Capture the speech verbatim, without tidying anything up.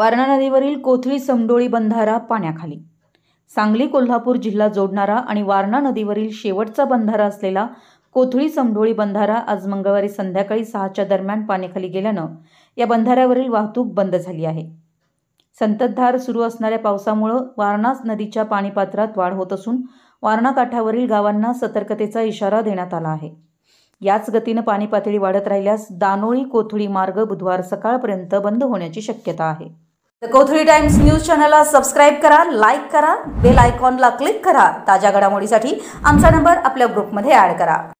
वारणा नदीवरील कोथळी समडोळी बंधारा पाण्याखाली। सांगली कोल्हापूर जिल्हा जोडणारा आणि वारणा नदीवरील शेवटचा बंधारा असलेला कोथळी समडोळी बंधारा आज मंगळवारी संध्याकाळी सहाच्या दरम्यान पाण्याखाली गेल्यानं या बंधाऱ्यावरील वाहतूक बंद झाली आहे। संततधार सुरू असणाऱ्या पावसामुळे वारणा नदीच्या पाणीपात्रात वाढ होत असून वारणा काठावरील गावांना सतर्कतेचा इशारा देण्यात आला आहे। याच गतीने पाणी पातळी वाढत राहिल्यास दानोळी कोथळी मार्ग बुधवार सकाळपर्यंत बंद होण्याची शक्यता आहे। द कोथळी टाइम्स न्यूज चॅनलला सबस्क्राइब करा, लाईक करा, बेल आयकॉनला क्लिक करा। ताज्या घडामोडीसाठी आमचा नंबर आपल्या ग्रुपमध्ये ॲड करा।